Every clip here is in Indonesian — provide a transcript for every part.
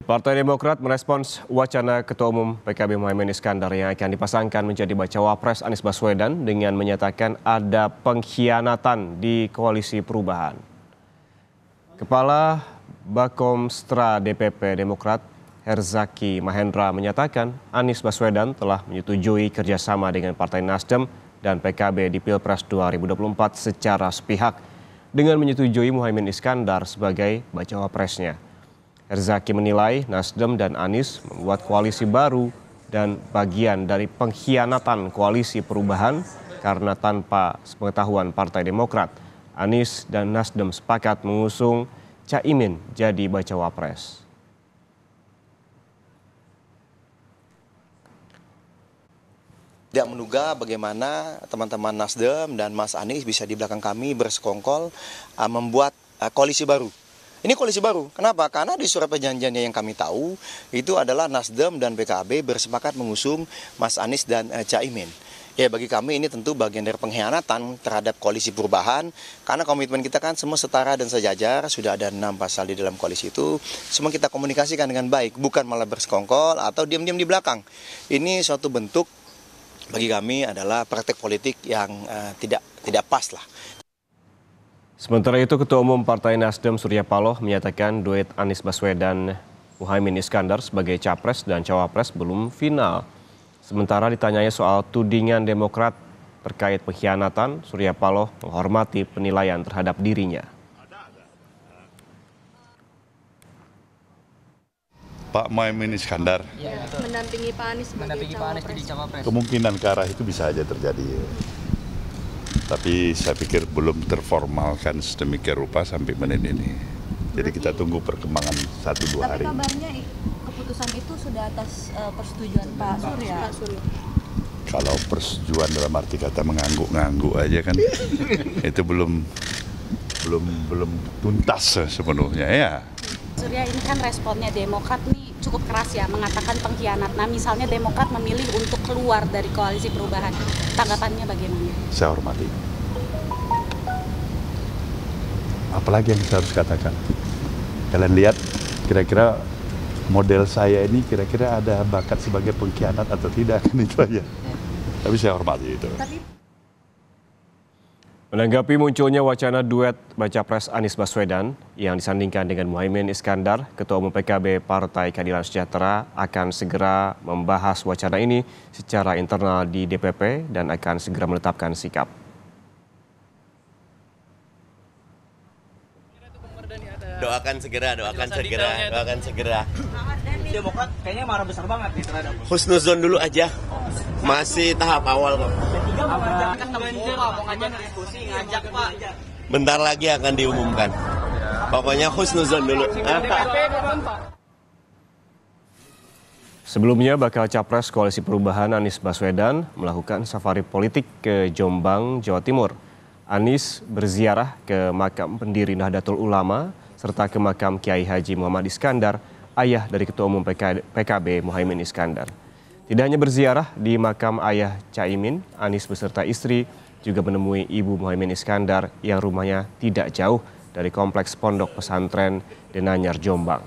Partai Demokrat merespons wacana Ketua Umum PKB Muhaimin Iskandar yang akan dipasangkan menjadi bacawa pres Anies Baswedan dengan menyatakan ada pengkhianatan di Koalisi Perubahan. Kepala Bakomstra DPP Demokrat Herzaki Mahendra menyatakan Anies Baswedan telah menyetujui kerjasama dengan Partai Nasdem dan PKB di Pilpres 2024 secara sepihak dengan menyetujui Muhaimin Iskandar sebagai bacawa presnya. Herzaki menilai Nasdem dan Anies membuat koalisi baru dan bagian dari pengkhianatan Koalisi Perubahan karena tanpa sepengetahuan Partai Demokrat, Anies dan Nasdem sepakat mengusung Caimin jadi bacawa pres. Tidak menduga bagaimana teman-teman Nasdem dan Mas Anies bisa di belakang kami bersekongkol membuat koalisi baru. Ini koalisi baru. Kenapa? Karena di surat perjanjiannya yang kami tahu itu adalah Nasdem dan PKB bersepakat mengusung Mas Anies dan Caimin. Ya, bagi kami ini tentu bagian dari pengkhianatan terhadap koalisi perubahan. Karena komitmen kita kan semua setara dan sejajar. Sudah ada 6 pasal di dalam koalisi itu. Semua kita komunikasikan dengan baik. Bukan malah bersekongkol atau diam-diam di belakang. Ini suatu bentuk bagi kami adalah praktek politik yang tidak pas lah. Sementara itu, Ketua Umum Partai Nasdem Surya Paloh menyatakan duet Anies Baswedan Muhaimin Iskandar sebagai capres dan cawapres belum final. Sementara ditanyai soal tudingan Demokrat terkait pengkhianatan, Surya Paloh menghormati penilaian terhadap dirinya. Pak Muhaimin Iskandar mendampingi Pak Anies jadi cawapres. Kemungkinan ke arah itu bisa saja terjadi. Tapi saya pikir belum terformalkan sedemikian rupa sampai menit ini. Jadi kita tunggu perkembangan 1-2 hari. Tapi kabarnya keputusan itu sudah atas persetujuan Pak Surya. Kalau persetujuan dalam arti kata mengangguk-ngangguk aja kan, itu belum tuntas sepenuhnya ya. Surya, ini kan responnya Demokrat nih cukup keras ya, mengatakan pengkhianat. Nah, misalnya Demokrat memilih untuk keluar dari Koalisi Perubahan, tanggapannya bagaimana? Saya hormati. Apalagi yang saya harus katakan? Kalian lihat kira-kira model saya ini kira-kira ada bakat sebagai pengkhianat atau tidak, kan itu aja. Tapi saya hormati itu. Menanggapi munculnya wacana duet baca pres Anies Baswedan yang disandingkan dengan Muhaimin Iskandar, Ketua Umum PKB Partai Keadilan Sejahtera akan segera membahas wacana ini secara internal di DPP dan akan segera menetapkan sikap. Doakan segera. Demokrat kayaknya marah besar banget nih terhadap Husnuzon dulu aja. Masih tahap awal kok. Bentar lagi akan diumumkan. Pokoknya husnuzon dulu. Sebelumnya, bakal capres Koalisi Perubahan Anies Baswedan melakukan safari politik ke Jombang, Jawa Timur. Anies berziarah ke makam pendiri Nahdlatul Ulama serta ke makam Kiai Haji Muhammad Iskandar, ayah dari Ketua Umum PKB Muhaimin Iskandar. Tidak hanya berziarah di makam ayah Caimin, Anies beserta istri juga menemui ibu Muhaimin Iskandar yang rumahnya tidak jauh dari kompleks pondok pesantren Denanyar, Jombang.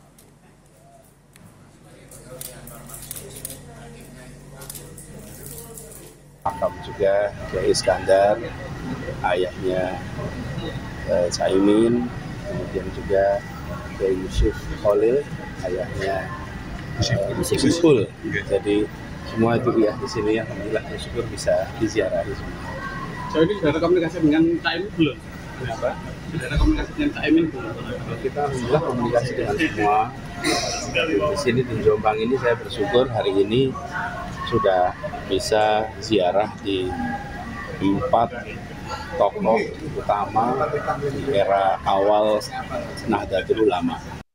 Makam juga Kiai Iskandar, ayahnya Caimin, kemudian juga Kiai Yusuf Khalil, ayahnya Yusuf. Jadi semua itu ya di sini, alhamdulillah bersyukur bisa diziarahi semua. So ini sudah ada komunikasi dengan Caimin belum? Kenapa? Sudah ada komunikasi dengan Caimin belum? Kita alhamdulillah komunikasi dengan semua. Di sini di Jombang ini saya bersyukur hari ini sudah bisa ziarah di 4 tokoh utama di era awal Nahdlatul Ulama.